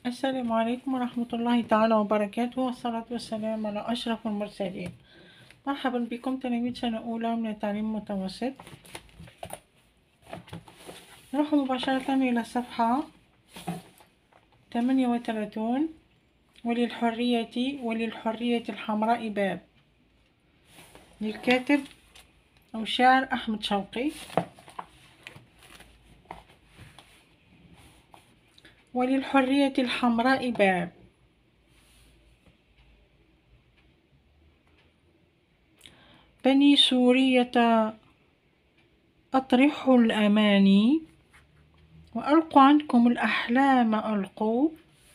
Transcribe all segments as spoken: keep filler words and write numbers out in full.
السلام عليكم ورحمة الله تعالى وبركاته، والصلاة والسلام على أشرف المرسلين. مرحبا بكم تلاميذ سنة أولى من التعليم المتوسط. نروح مباشرة إلى الصفحة ثمانية وثلاثون. وللحرية وللحرية الحمراء باب، للكاتب أو الشاعر أحمد شوقي. وللحرية الحمراء باب، بني سورية أطرحوا الأماني، وألقوا عنكم الأحلام ألقوا،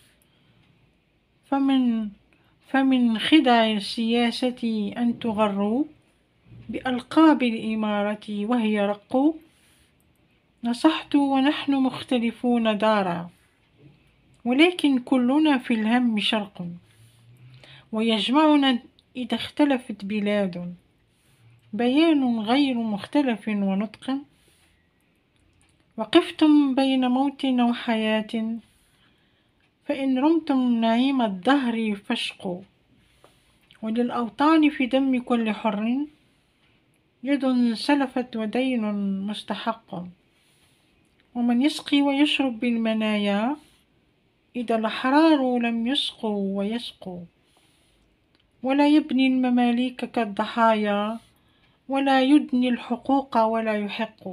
فمن فمن خدع السياسة أن تغروا بألقاب الإمارة وهي رق. نصحت ونحن مختلفون دارا، ولكن كلنا في الهم شرق، ويجمعنا إذا اختلفت بلاد بيان غير مختلف ونطق. وقفتم بين موت وحياة، فإن رمتم نعيم الدهر فاشقوا. وللأوطان في دم كل حر يد سلفت ودين مستحق، ومن يسقي ويشرب بالمنايا إذا الأحرار لم يسقوا ويسقوا. ولا يبني المماليك كالضحايا، ولا يدني الحقوق ولا يحق.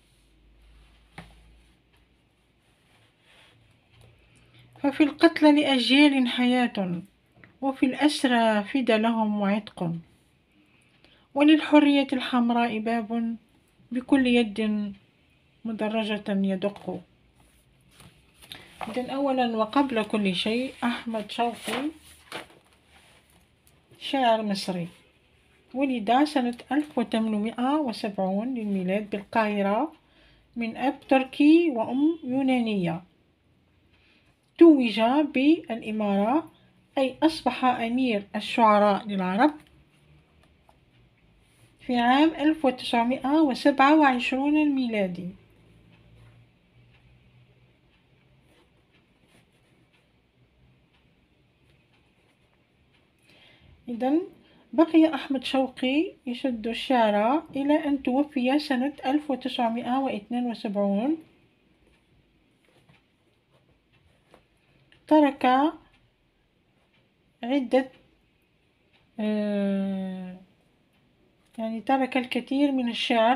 ففي القتل لأجيال حياة، وفي الأسرى فدى لهم وعتق. وللحرية الحمراء باب، بكل يد مدرجة يدق. إذن أولا وقبل كل شيء، أحمد شوقي شاعر مصري، ولد سنة ألف وثمانمائة وسبعين للميلاد بالقاهرة، من أب تركي وأم يونانية. توج بالإمارة، أي أصبح أمير الشعراء للعرب في عام ألف وتسعمائة وسبعة وعشرين الميلادي. إذن بقي أحمد شوقي يشد الشعر إلى أن توفي سنة ألف وتسعمائة واثنين وسبعين. ترك عدة آه يعني ترك الكثير من الشعر،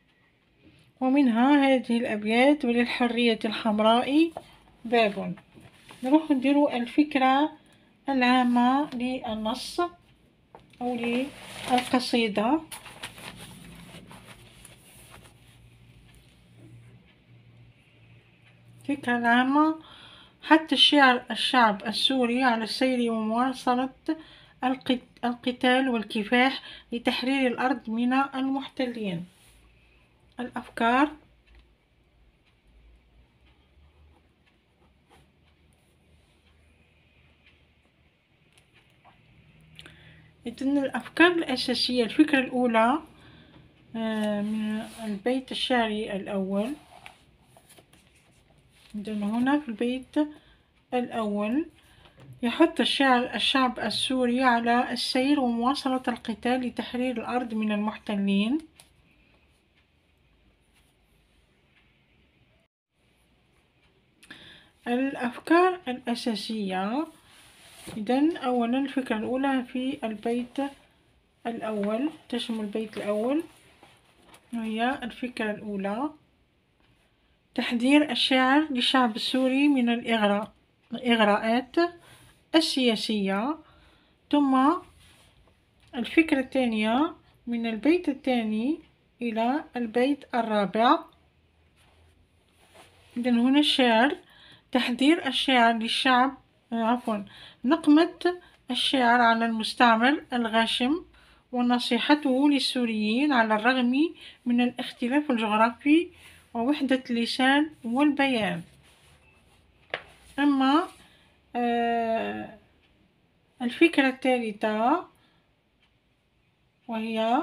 ومنها هذه الأبيات: وللحرية الحمراء باب. نروح نديرو الفكرة العامة للنص أو للقصيدة. الفكرة العامة: حتى الشعر الشعب السوري على السير ومواصلة القتال والكفاح لتحرير الأرض من المحتلين. الأفكار: إذن الأفكار الأساسية. الفكرة الأولى من البيت الشعري الأول. إذن هنا في البيت الأول يحث الشعر الشعب السوري على السير ومواصلة القتال لتحرير الأرض من المحتلين. الأفكار الأساسية: إذن أولا الفكرة الأولى في البيت الأول تشمل البيت الأول، وهي الفكرة الأولى: تحذير الشاعر للشعب السوري من الإغراء الإغراءات السياسية. ثم الفكرة الثانية من البيت الثاني إلى البيت الرابع. إذن هنا الشعر: تحذير الشاعر للشعب عفوا نقمة الشاعر على المستعمر الغاشم، ونصيحته للسوريين على الرغم من الاختلاف الجغرافي ووحدة اللسان والبيان. أما آه الفكرة الثالثة وهي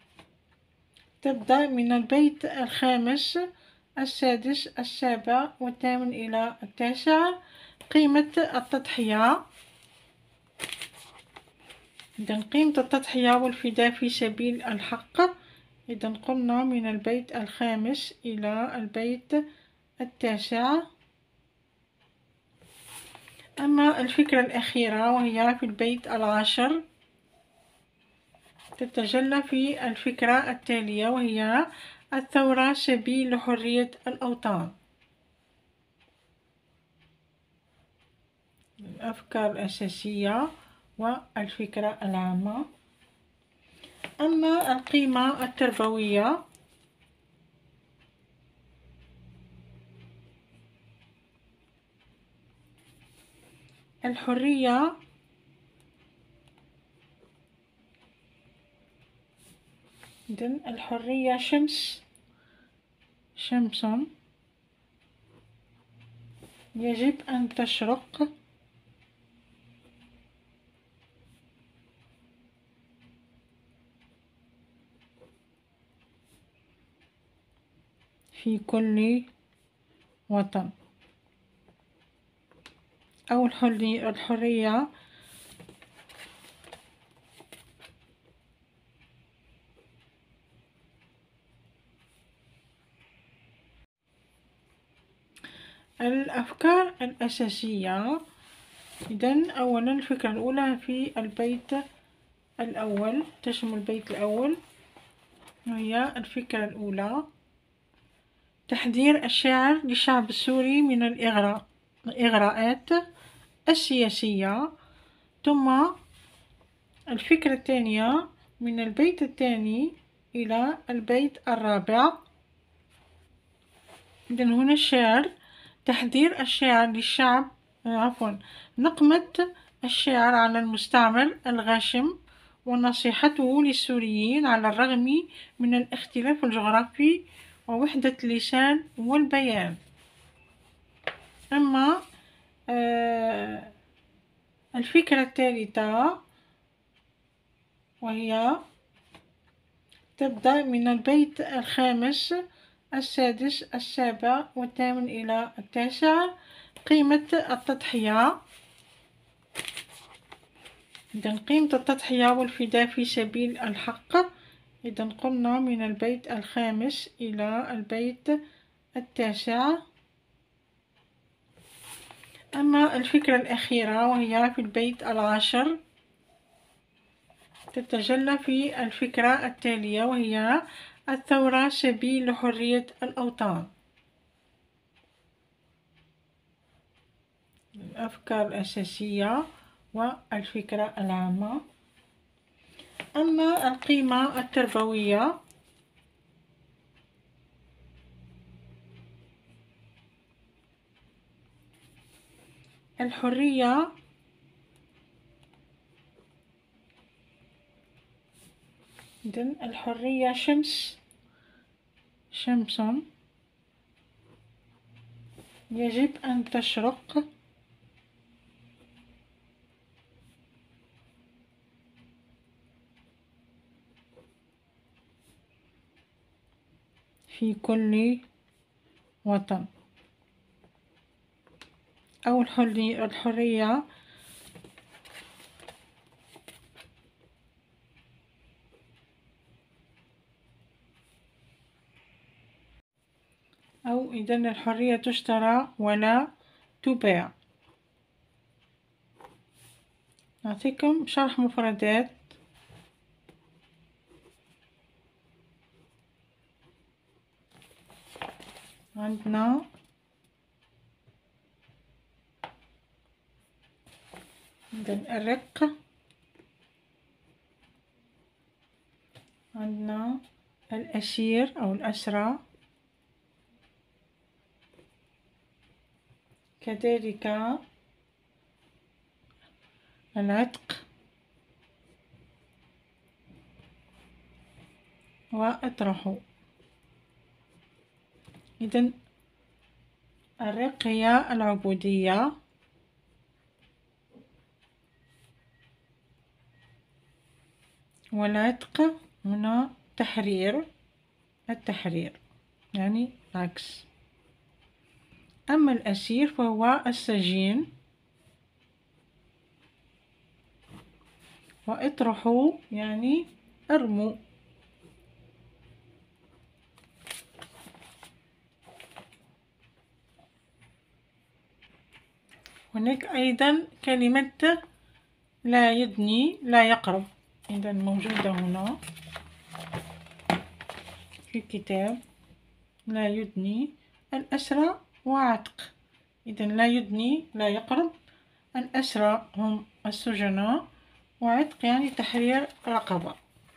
تبدأ من البيت الخامس السادس السابع والثامن إلى التاسع. قيمة التضحية. إذن قيمة التضحية والفداء في سبيل الحق. إذن قلنا من البيت الخامس إلى البيت التاسع. أما الفكرة الأخيرة وهي في البيت العاشر تتجلى في الفكرة التالية، وهي الثورة سبيل لحرية الأوطان. الأفكار الأساسية والفكرة العامة. أما القيمة التربوية الحرية إذن الحرية شمس شمس يجب أن تشرق في كل وطن. أو الحرية الحرية الأفكار الأساسية. إذن أولا الفكرة الأولى في البيت الأول تشمل البيت الأول، وهي الفكرة الأولى تحذير الشاعر للشعب السوري من الإغراء الإغراءات السياسية. ثم الفكرة الثانية من البيت الثاني إلى البيت الرابع. إذن هنا الشعر تحذير الشاعر للشعب عفوا نقمة الشاعر على المستعمر الغاشم ونصيحته للسوريين على الرغم من الاختلاف الجغرافي ووحدة اللسان والبيان. أما آه الفكرة الثالثة وهي تبدأ من البيت الخامس السادس السابع والثامن إلى التاسع. قيمة التضحية. إذن قيمة التضحية والفداء في سبيل الحق. إذن قلنا من البيت الخامس إلى البيت التاسع. أما الفكرة الأخيرة وهي في البيت العاشر تتجلى في الفكرة التالية، وهي الثورة سبيل لحرية الأوطان. الأفكار الأساسية والفكرة العامة. أما القيمة التربوية الحرية إذن الحرية شمس شمس يجب أن تشرق في كل وطن. أو الحرية الحرية أو إذن الحرية تشترى ولا تباع. نعطيكم شرح مفردات. عندنا إذن الرق، عندنا الأسير أو الأسرى، كذلك العتق وأطرحوا. إذن الرق هي العبودية، والعتق هنا تحرير التحرير يعني العكس. أما الأسير فهو السجين واطرحوا يعني ارموا. هناك أيضا كلمة لا يدني لا يقرب، إذا موجودة هنا في الكتاب. لا يدني الأسرى وعتق، إذا لا يدني لا يقرب، الأسرى هم السجناء، وعتق يعني تحرير رقبة.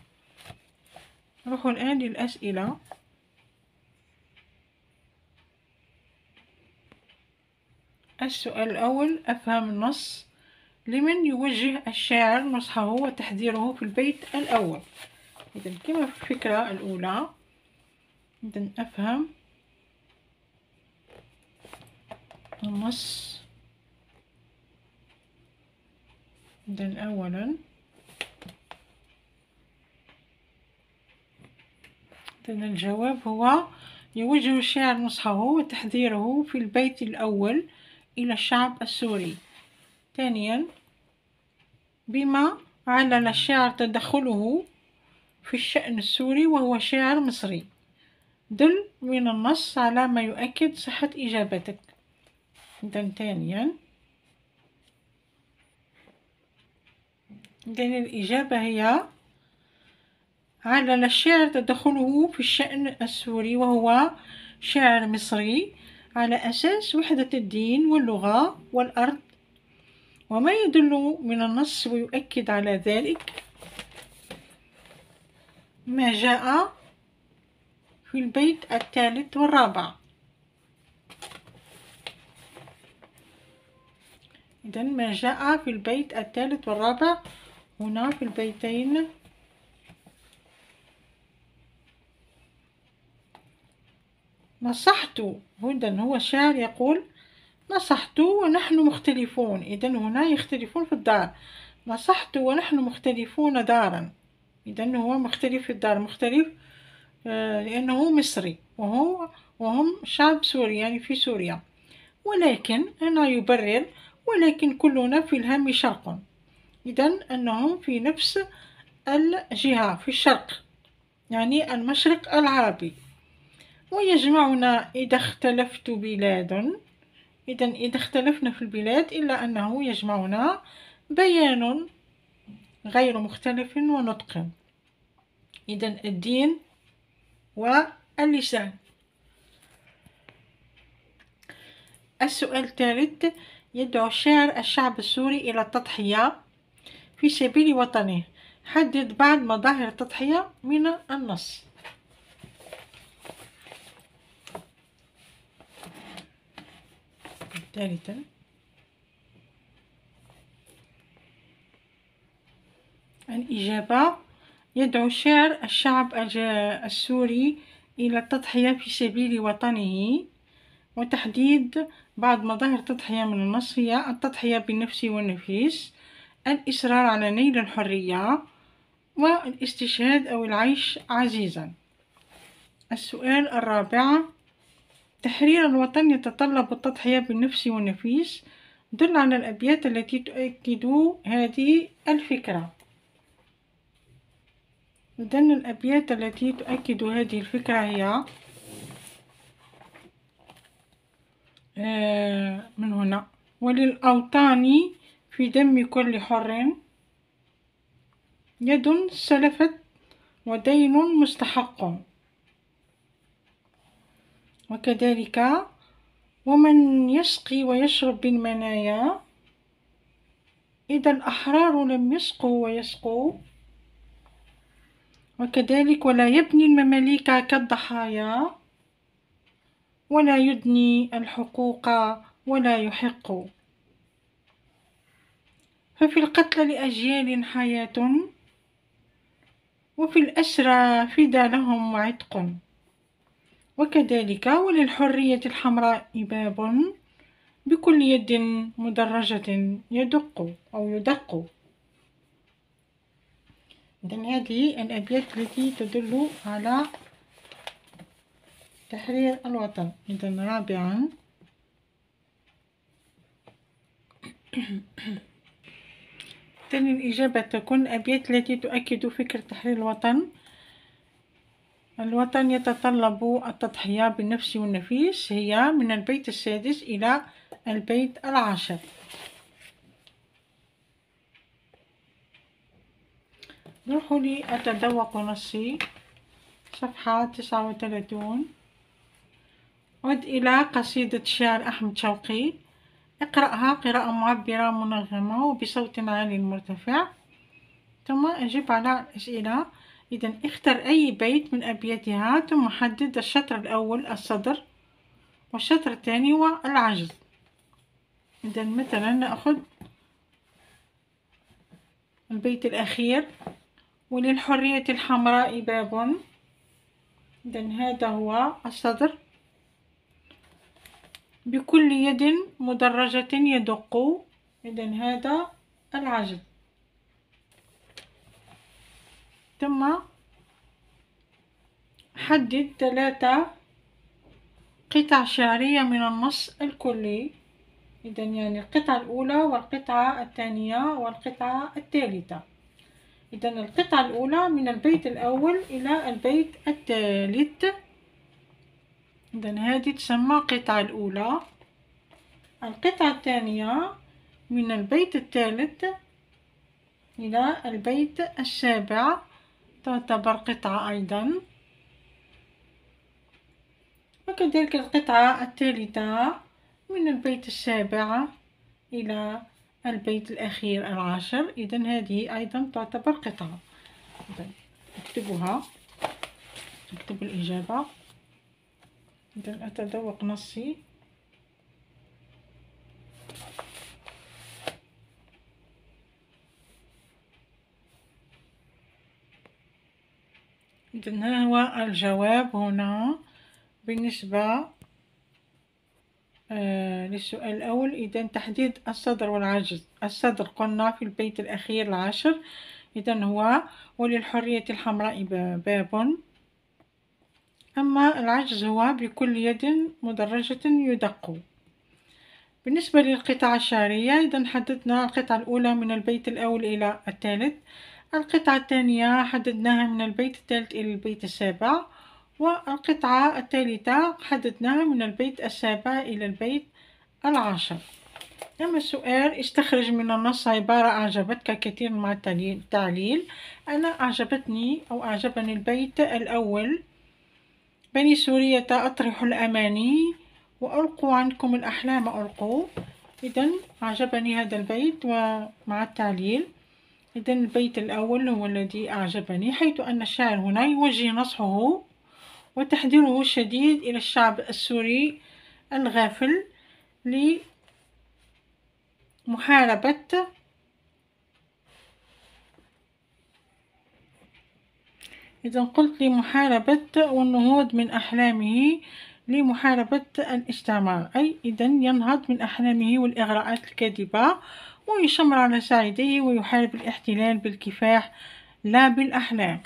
نروح الآن للأسئلة. السؤال الأول: أفهم النص. لمن يوجه الشاعر نصحه وتحذيره في البيت الأول؟ إذا كما في الفكرة الأولى، إذا أفهم النص. إذا أولا، إذا الجواب هو يوجه الشاعر نصحه وتحذيره في البيت الأول إلى الشعب السوري. ثانيا، بما علل الشاعر تدخله في الشأن السوري وهو شاعر مصري. دل من النص على ما يؤكد صحة إجابتك. إذن ثانيا، إذن الإجابة هي علل الشاعر تدخله في الشأن السوري وهو شاعر مصري على أساس وحدة الدين واللغة والأرض، وما يدل من النص ويؤكد على ذلك ما جاء في البيت الثالث والرابع. إذن ما جاء في البيت الثالث والرابع هنا في البيتين نصحت. هدى هو الشاعر يقول نصحت ونحن مختلفون، إذن هنا يختلفون في الدار. نصحت ونحن مختلفون دارا، إذن هو مختلف في الدار، مختلف آه لأنه مصري وهو وهم شعب سوري يعني في سوريا. ولكن هنا يبرر ولكن كلنا في الهم شرق، إذن أنهم في نفس الجهة في الشرق يعني المشرق العربي. ويجمعنا إذا اختلفت بلاد، إذن إذا اختلفنا في البلاد إلا أنه يجمعنا بيان غير مختلف ونطق، إذن الدين واللسان. السؤال الثالث: يدعو الشاعر الشعب السوري إلى التضحية في سبيل وطنه. حدد بعض مظاهر التضحية من النص. ثالثا، الإجابة: يدعو الشاعر الشعب السوري إلى التضحية في سبيل وطنه. وتحديد بعض مظاهر التضحية من النص هي التضحية بالنفس والنفيس، الإصرار على نيل الحرية، والاستشهاد أو العيش عزيزا. السؤال الرابع: تحرير الوطن يتطلب التضحية بالنفس والنفيس. دل على الأبيات التي تؤكد هذه الفكرة. إذن الأبيات التي تؤكد هذه الفكرة هي من هنا: وللأوطان في دم كل حر يد سلفت ودين مستحق. وكذلك: ومن يسقي ويشرب بالمنايا إذا الأحرار لم يسقوا ويسقوا. وكذلك: ولا يبني المماليك كالضحايا ولا يدني الحقوق ولا يحق. ففي القتل لأجيال حياة وفي الأسرى فدا لهم وعتق. وكذلك: وللحرية الحمراء باب بكل يد مدرجة يدق أو يدق. إذن هذه الأبيات التي تدل على تحرير الوطن. إذن رابعا، إذن الإجابة تكون الأبيات التي تؤكد فكرة تحرير الوطن. الوطن يتطلب التضحية بالنفس والنفيس هي من البيت السادس إلى البيت العاشر. نروح لأتذوق نصي صفحة تسعة وثلاثون. عد إلى قصيدة الشاعر أحمد شوقي، اقرأها قراءة معبرة منغمة وبصوت عالي مرتفع، ثم أجب على الأسئلة. إذن اختر أي بيت من أبياتها ثم حدد الشطر الأول الصدر والشطر الثاني والعجز. إذن مثلا نأخذ البيت الأخير: وللحرية الحمراء باب. إذن هذا هو الصدر: بكل يد مدرجة يدق. إذن هذا العجز. ثم حدد ثلاثة قطع شعرية من النص الكلي. إذن يعني القطعة الأولى والقطعة الثانية والقطعة الثالثة. إذن القطعة الأولى من البيت الأول إلى البيت الثالث. إذن هذه تسمى القطعة الأولى. القطعة الثانية من البيت الثالث إلى البيت السابع تعتبر قطعة أيضا. وكذلك القطعة الثالثة من البيت السابع إلى البيت الأخير العاشر. إذن هذه أيضا تعتبر قطعة. إذن اكتبوها، اكتب الإجابة. إذن أتذوق نصي. إذن ها هو الجواب هنا بالنسبة آه للسؤال الأول. إذن تحديد الصدر والعجز. الصدر قلنا في البيت الأخير العاشر، إذن هو وللحرية الحمراء باب. أما العجز هو بكل يد مدرجة يدق. بالنسبة للقطعة الشعرية، إذن حددنا القطعة الأولى من البيت الأول إلى الثالث، القطعة الثانية حددناها من البيت الثالث إلى البيت السابع، والقطعة الثالثة حددناها من البيت السابع إلى البيت العاشر. أما السؤال: استخرج من النص عبارة أعجبتك كثيرا مع التعليل. أنا أعجبتني أو أعجبني البيت الأول: بني سورية أطرحوا الأماني وألقوا عنكم الأحلام ألقوا. إذن أعجبني هذا البيت ومع التعليل. إذن البيت الأول هو الذي أعجبني، حيث أن الشاعر هنا يوجه نصحه وتحذيره الشديد إلى الشعب السوري الغافل لمحاربة إذن قلت لمحاربة والنهوض من أحلامه لمحاربة الاستعمار، أي إذن ينهض من أحلامه والإغراءات الكاذبة ويشمر على ساعديه ويحارب الاحتلال بالكفاح لا بالأحلام.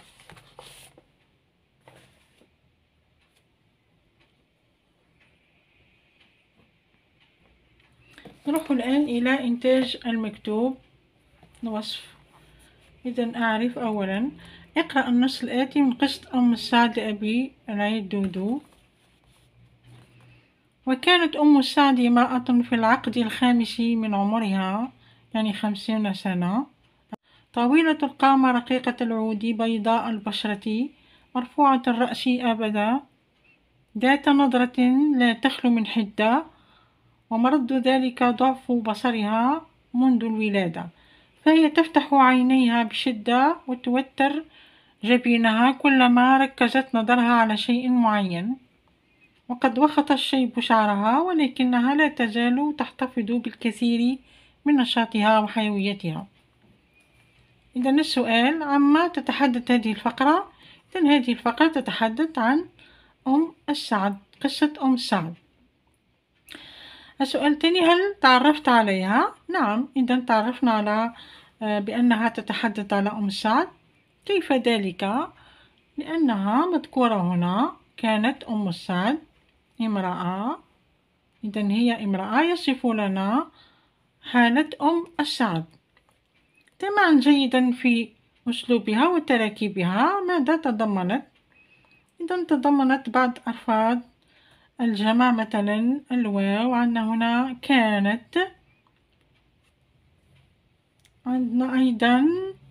نروح الآن إلى إنتاج المكتوب. وصف. إذن أعرف أولا: اقرأ النص الآتي من قصة أم السعد لأبي العيد دودو. وكانت أم السعد امرأة في العقد الخامس من عمرها، يعني خمسين سنة، طويلة القامة رقيقة العود بيضاء البشرة مرفوعة الرأس أبدا، ذات نظرة لا تخلو من حدة، ومرد ذلك ضعف بصرها منذ الولادة، فهي تفتح عينيها بشدة وتوتر جبينها كلما ركزت نظرها على شيء معين، وقد وخط الشيب شعرها، ولكنها لا تزال تحتفظ بالكثير من نشاطها وحيويتها. إذن السؤال: عما تتحدث هذه الفقرة؟ إذن هذه الفقرة تتحدث عن أم السعد، قصة أم السعد. السؤال الثاني: هل تعرفت عليها؟ نعم، إذن تعرفنا على بأنها تتحدث على أم السعد. كيف ذلك؟ لأنها مذكورة هنا، كانت أم السعد امرأة، إذن هي امرأة يصف لنا حالة أم السعد. استماعا جيدا في أسلوبها وتراكيبها. ماذا تضمنت؟ إذا تضمنت بعض ألفاظ الجمع، مثلا الواو، عندنا هنا كانت، عندنا أيضا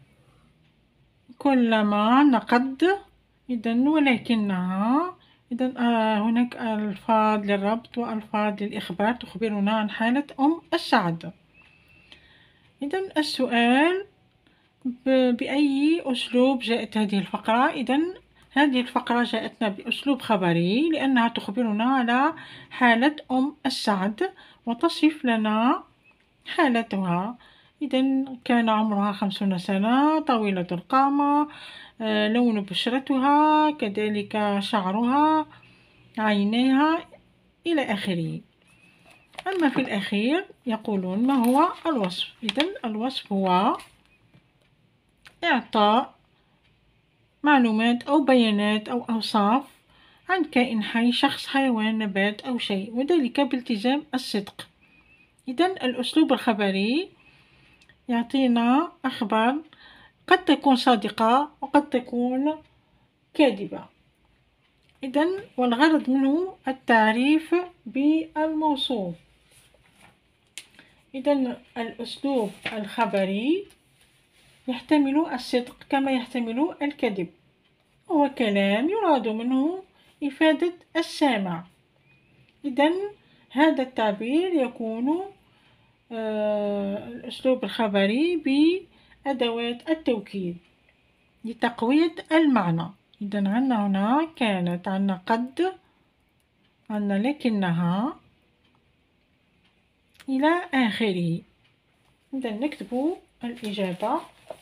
كلما، نقد، إذا ولكنها. إذا آه هناك ألفاظ للربط وألفاظ للإخبار تخبرنا عن حالة أم السعد. إذا السؤال: بأي أسلوب جاءت هذه الفقرة؟ إذا هذه الفقرة جاءتنا بأسلوب خبري لأنها تخبرنا على حالة أم السعد وتصف لنا حالتها. إذا كان عمرها خمسون سنة، طويلة القامة، آه، لون بشرتها، كذلك شعرها، عينيها، إلى آخره. أما في الأخير يقولون ما هو الوصف. إذا الوصف هو إعطاء معلومات أو بيانات أو أوصاف عن كائن حي، شخص، حيوان، نبات أو شيء، وذلك بالتزام الصدق. إذا الأسلوب الخبري يعطينا أخبار قد تكون صادقة وقد تكون كاذبة. إذا والغرض منه التعريف بالموصوف. إذا الأسلوب الخبري يحتمل الصدق كما يحتمل الكذب، هو كلام يراد منه إفادة السامع. إذا هذا التعبير يكون آه الأسلوب الخبري بأدوات التوكيد لتقوية المعنى. إذا عندنا هنا كانت، عندنا قد، عندنا لكنها، إلى آخره. إذا نكتب الإجابة.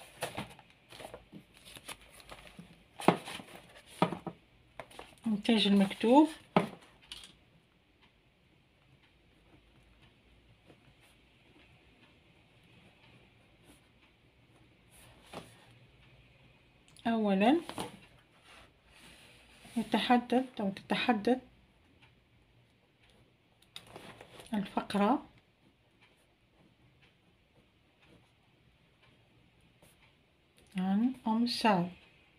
إنتاج المكتوب. أولا يتحدث أو تتحدث الفقرة عن أم السعد.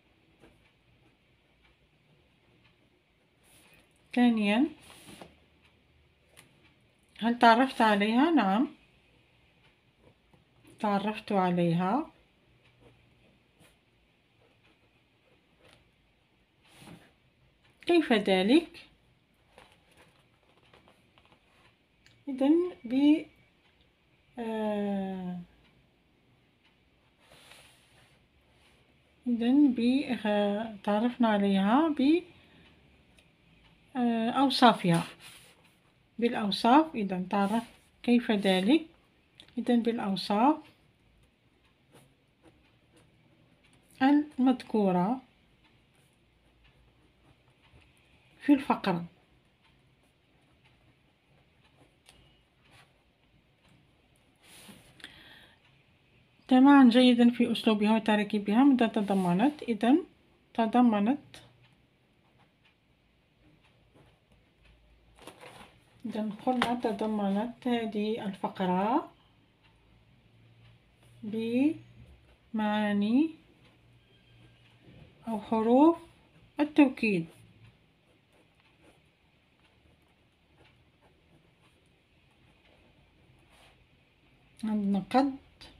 ثانيا هل تعرفت عليها؟ نعم تعرفت عليها. كيف ذلك؟ إذن ب آه إذن ب آه تعرفنا عليها بأوصافها، آه بالأوصاف. إذن تعرف كيف ذلك؟ إذن بالأوصاف المذكورة في الفقرة. تماما جيدا في أسلوبها وتركيبها. ماذا تضمنت؟ إذن تضمنت إذن قلنا تضمنت هذه الفقرة بمعاني أو حروف التوكيد. عندنا قد،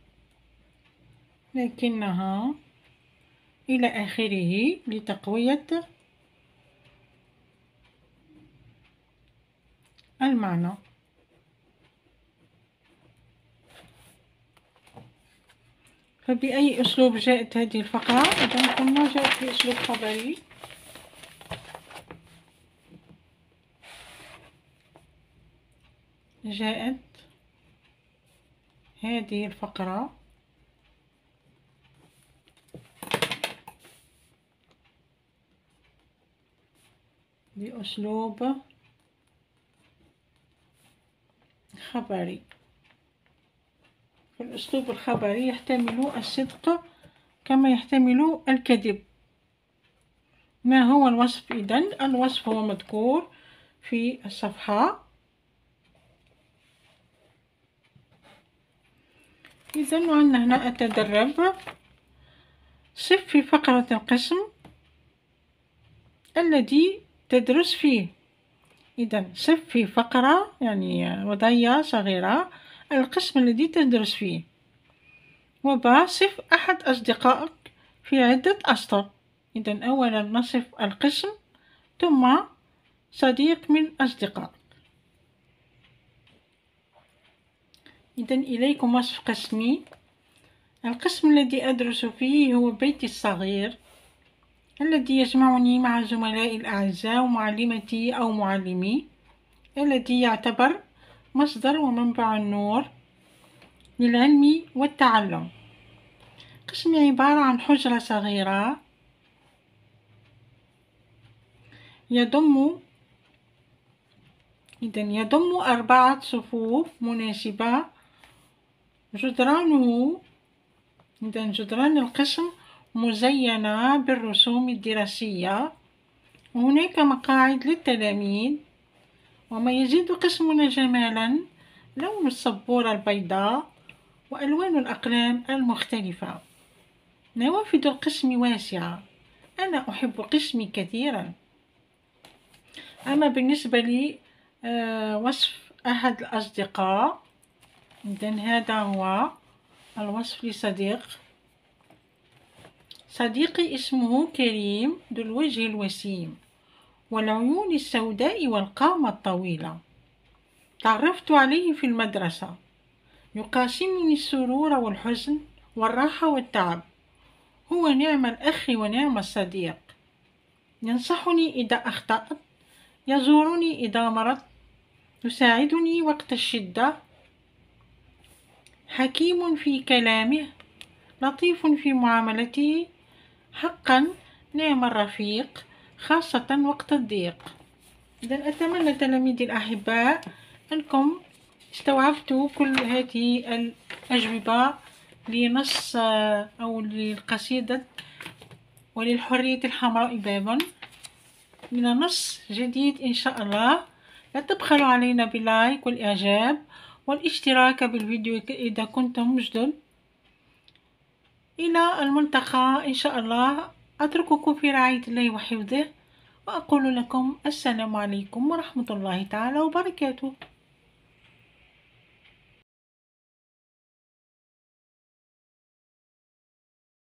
لكنها، إلى آخره لتقوية المعنى. فبأي أسلوب جاءت هذه الفقرة؟ إذا قلنا جاءت بأسلوب خبري. جاءت هذه الفقرة بأسلوب خبري. الأسلوب الخبري يحتمل الصدق كما يحتمل الكذب. ما هو الوصف؟ إذن الوصف هو مذكور في الصفحة. إذا عندنا هنا أتدرب. صف في فقرة القسم الذي تدرس فيه. إذا صف في فقرة يعني وضعية صغيرة القسم الذي تدرس فيه. وبا صف أحد أصدقائك في عدة أسطر. إذا أولا نصف القسم ثم صديق من أصدقائك. إذا إليكم وصف قسمي. القسم الذي أدرس فيه هو بيتي الصغير الذي يجمعني مع زملائي الأعزاء ومعلمتي أو معلمي الذي يعتبر مصدر ومنبع النور للعلم والتعلم. قسمي عبارة عن حجرة صغيرة يضم إذا يضم أربعة صفوف مناسبة. جدرانه إذا جدران القسم مزينة بالرسوم الدراسية، وهناك مقاعد للتلاميذ. وما يزيد قسمنا جمالا لون السبورة البيضاء وألوان الأقلام المختلفة. نوافذ القسم واسعة. أنا أحب قسمي كثيرا. أما بالنسبة لي آه وصف أحد الأصدقاء، إذن هذا هو الوصف لصديق. صديقي اسمه كريم ذو الوجه الوسيم والعيون السوداء والقامة الطويلة. تعرفت عليه في المدرسة. يقاسمني السرور والحزن والراحة والتعب. هو نعم الأخ ونعم الصديق. ينصحني إذا أخطأت، يزورني إذا مرضت، يساعدني وقت الشدة. حكيم في كلامه، لطيف في معاملته. حقا نعم الرفيق خاصة وقت الضيق. إذا أتمنى تلاميذي الأحباء أنكم استوعبتوا كل هذه الأجوبة لنص أو للقصيدة وللحرية الحمراء بابا من نص جديد إن شاء الله. لا تبخلوا علينا باللايك والإعجاب والاشتراك بالفيديو إذا كنتم جدد. إلى الملتقى إن شاء الله. أترككم في رعاية الله وحفظه، وأقول لكم السلام عليكم ورحمة الله تعالى وبركاته.